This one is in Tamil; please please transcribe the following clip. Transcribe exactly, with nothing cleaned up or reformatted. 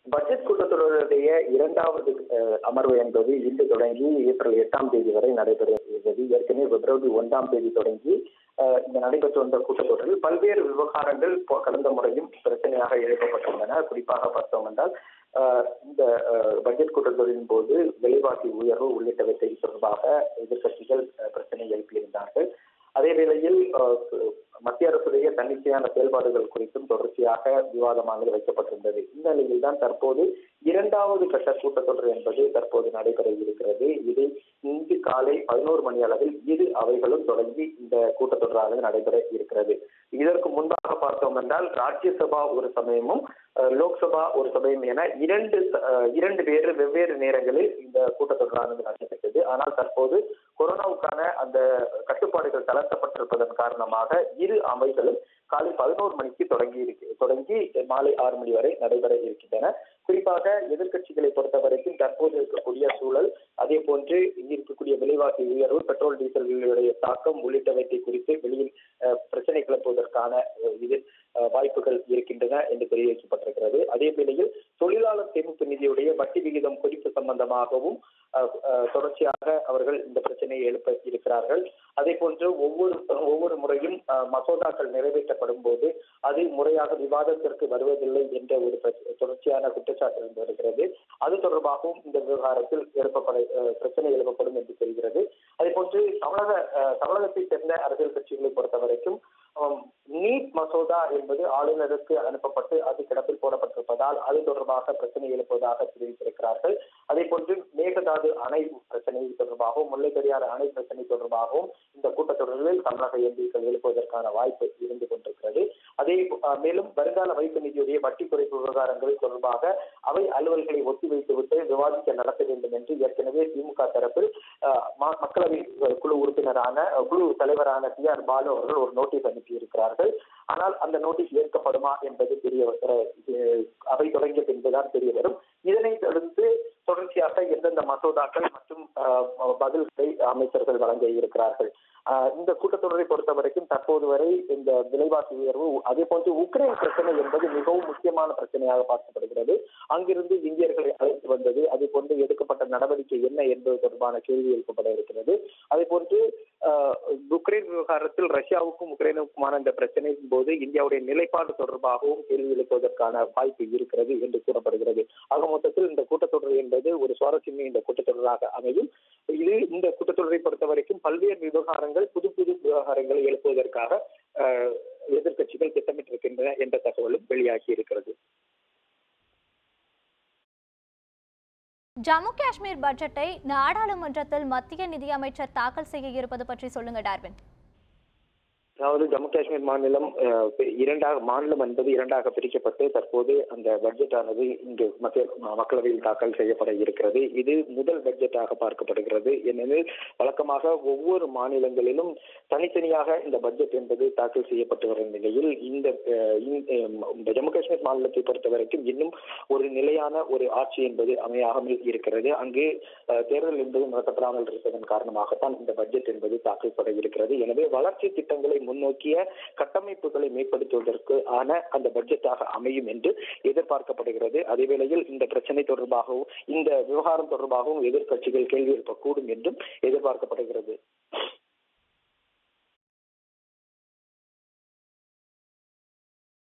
பட்ஜெட் கூட்டத்தொடருடைய இரண்டாவது அமர்வு என்பது இன்று தொடங்கி ஏப்ரல் எட்டாம் தேதி வரை நடைபெறுகிறது. ஏற்கனவே பிப்ரவரி ஒன்றாம் தேதி தொடங்கி இந்த நடைபெற்று வந்த கூட்டத்தொடரில் பல்வேறு விவகாரங்கள் கடந்த முறையும் பிரச்சனையாக எழுப்பப்பட்டுள்ளன. குறிப்பாக பார்த்தோம் என்றால் இந்த பட்ஜெட் கூட்டத்தொடரின் போது விலைவாசி உயர்வு உள்ளிட்டவற்றை தொடர்பாக எதிர்கட்சிகள் பிரச்சனை எழுப்பியிருந்தார்கள். அதே வேளையில் மத்திய அரசுடைய தன்னிச்சையான செயல்பாடுகள் குறித்தும் தொடர்ச்சியாக விவாதமாக வைக்கப்பட்டிருந்தது. இந்த நிலையில் தான் தற்போது இரண்டாவது கட்ட கூட்டத்தொடர் என்பது தற்போது நடைபெற இருக்கிறது. இது இன்று காலை பதினோரு மணி அளவில் இரு அவைகளும் தொடங்கி இந்த கூட்டத்தொடரானது நடைபெற இருக்கிறது. இதற்கு முன்பாக பார்த்தோம் என்றால் ராஜ்யசபா ஒரு சமயமும் லோக்சபா ஒரு சமயம் என இரண்டு இரண்டு வேறு வெவ்வேறு நேரங்களில் இந்த கூட்டத்தொடரானது நடைபெற்றது. ஆனால் தற்போது கொரோனாவுக்கான அந்த கட்டுப்பாடுகள் தளர்த்தப்பட்டிருப்பதன் காரணமாக இரு அவைகளும் காலை பதினோரு மணிக்கு தொடங்கி இருக்கு தொடங்கி மாலை ஆறு மணி வரை நடைபெற இருக்கின்றன. குறிப்பாக எதிர்கட்சிகளை பொறுத்த வரைக்கும் தற்போது இருக்கக்கூடிய சூழல், அதே போன்று இங்கு இருக்கக்கூடிய விலைவாசி உயர்வு, பெட்ரோல் டீசல் விலையுடைய தாக்கம் உள்ளிட்டவற்றை குறித்து வெளியில் பிரச்சனை கிளப்புவதற்கான இது வாய்ப்புகள் இருக்கின்றன என்று தெரிவிக்கப்பட்டிருக்கிறது. அதே வேளையில் தொழிலாளர் சேமிப்பு நிதியுடைய வட்டி விகிதம் குறிப்பு சம்பந்தமாகவும் தொடர்ச்சியாக அவர்கள் இந்த பிரச்சனையை எழுப்ப இருக்கிறார்கள். அதே போன்று ஒவ்வொரு ஒவ்வொரு முறையும் மசோதாக்கள் நிறைவேற்றப்படும் போது அது முறையாக விவாதத்திற்கு வருவதில்லை என்ற ஒரு தொடர்ச்சியான குற்றச்சாட்டு இருந்து வருகிறது. அது தொடர்பாகவும் இந்த விவகாரத்தில் எழுப்பப்பட பிரச்சனை எழுப்பப்படும் என்று தெரிகிறது. அதே போன்று தமிழக தமிழகத்தை சேர்ந்த அரசியல் கட்சிகளை பொறுத்த வரைக்கும் நீட் மசோதா என்பது ஆளுநருக்கு அனுப்பப்பட்டு அது கிடப்பில் போடப்பட்டிருப்பதால் அது தொடர்பாக பிரச்சனை எழுப்புவதாக தெரிவித்திருக்கிறார்கள். அதே போன்று மேகதாது அணை பிரச்சனை தொடர்பாகவும் முல்லை பெரியாறு அணை பிரச்சனை தொடர்பாகவும் இந்த கூட்டத்தொடரில் தமிழக எம்பிக்கள் எழுப்புவதற்கான வாய்ப்பு இருந்து கொண்டிருக்கிறது. அதே மேலும் வருங்கால வைப்பு நிதியுடைய வட்டி குறைப்பு விவகாரங்கள் தொடர்பாக அவை அலுவல்களை ஒத்திவைத்துவிட்டு விவாதிக்க நடத்த வேண்டும் என்று ஏற்கனவே திமுக தரப்பில் மக்களவை குழு உறுப்பினரான குழு தலைவரான டி ஆர் பாலு அவர்கள் ஒரு நோட்டீஸ் அனுப்பியிருக்கிறார்கள். ஆனால் அந்த நோட்டீஸ் ஏற்கப்படுமா என்பது தெரிய அவை தொடங்கிய பின்புதான் தெரிய வரும். இதனைத் தொடர்ந்து தொடர்ச்சியாக எந்தெந்த மசோதாக்கள் மற்றும் பதில்களை அமைச்சர்கள் வழங்க இருக்கிறார்கள். இந்த கூட்டத்தொடரை பொறுத்த வரைக்கும் தற்போது வரை இந்த விலைவாசி உயர்வு, அதே போன்று உக்ரைன் பிரச்சனை என்பது மிகவும் முக்கியமான பிரச்சனையாக பார்க்கப்படுகிறது. அங்கிருந்து இந்தியர்களை அழைத்து வந்தது, அதே போன்று எடுக்கப்பட்ட நடவடிக்கை என்ன என்பது தொடர்பான கேள்வி எழுப்பப்பட இருக்கிறது. அதே போன்று உக்ரைன் விவகாரத்தில் ரஷ்யாவுக்கும் உக்ரைனுக்குமான இந்த பிரச்சனையின் போது இந்தியாவுடைய நிலைப்பாடு தொடர்பாகவும் கேள்வி எழுப்புவதற்கான வாய்ப்பு இருக்கிறது என்று கூறப்படுகிறது. ஆக மொத்தத்தில் இந்த கூட்டத்தொடர் என்பது ஒரு சுவாரஸ்யமே இந்த கூட்டத்தொடராக அமையும். இது இந்த கூட்டத்தொடரை பொறுத்த வரைக்கும் பல்வேறு விவகாரங்கள், புது புது விவகாரங்களை எழுப்புவதற்காக எதிர்கட்சிகள் திட்டமிட்டிருக்கின்றன என்ற தகவலும் வெளியாகி இருக்கிறது. ஜம்மு காஷ்மீர் பட்ஜெட்டை நாடாளுமன்றத்தில் மத்திய நிதியமைச்சர் தாக்கல் செய்ய இருப்பது பற்றி சொல்லுங்க டார்வின். அதாவது ஜம்மு காஷ்மீர் மாநிலம் இரண்டாக மாநிலம் என்பது இரண்டாக பிரிக்கப்பட்டு தற்போது அந்த பட்ஜெட் ஆனது இங்கு மத்திய மக்களவையில் தாக்கல் செய்யப்பட இருக்கிறது. இது முதல் பட்ஜெட்டாக பார்க்கப்படுகிறது. ஏனெனில் வழக்கமாக ஒவ்வொரு மாநிலங்களிலும் தனித்தனியாக இந்த பட்ஜெட் என்பது தாக்கல் செய்யப்பட்டு வரும் நிலையில் இந்த ஜம்மு காஷ்மீர் மாநிலத்தை பொறுத்த வரைக்கும் இன்னும் ஒரு நிலையான ஒரு ஆட்சி என்பது அமையாமல் இருக்கிறது. அங்கு தேர்தல் என்பது நடத்தப்படாமல் இருப்பதன் காரணமாகத்தான் இந்த பட்ஜெட் என்பது தாக்கல் பட இருக்கிறது. எனவே வளர்ச்சி திட்டங்களை முன்னோக்கிய கட்டமைப்புகளை மேம்படுத்துவதற்கு ஆன அந்த பட்ஜெட்டாக அமையும் என்று எதிர்பார்க்கப்படுகிறது. அதேவேளையில் இந்த பிரச்சனை தொடர்பாகவும் இந்த விவகாரம் தொடர்பாகவும் எதிர்க்கட்சிகள் கேள்வி எழுப்பக்கூடும் என்றும் எதிர்பார்க்கப்படுகிறது.